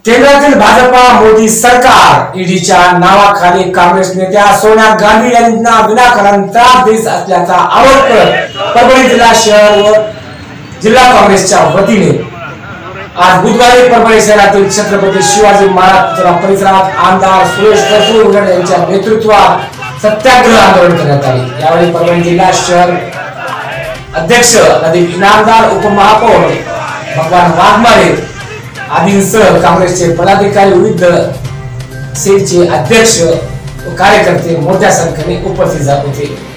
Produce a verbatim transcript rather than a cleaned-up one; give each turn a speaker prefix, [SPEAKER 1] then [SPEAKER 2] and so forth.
[SPEAKER 1] केंद्रातील भाजपा मोदी सरकार ईडीच्या नावाखाली काँग्रेस नेत्या सोनिया गांधी यांना विनाकारण त्रास देत असल्याचा आरोप करत परभणी जिल्हा शहर व जिल्हा काँग्रेसच्या वतीने आज बुधवारी परभणी शहरातील छत्रपती शिवाजी महाराज परिसरात आमदार सुरेश करपूरकर यांच्या नेतृत्वात सत्याग्रह आंदोलन करण्यात आले। यावेळी परभणी जिल्हा शहर अध्यक्ष नदीम इनामदार, उपमहापौर भगवान वाघमारे आदींसह काँग्रेसचे पदाधिकारी, विविध सेलचे अध्यक्ष व कार्यकर्ते मोठ्या संख्येने उपस्थित होते।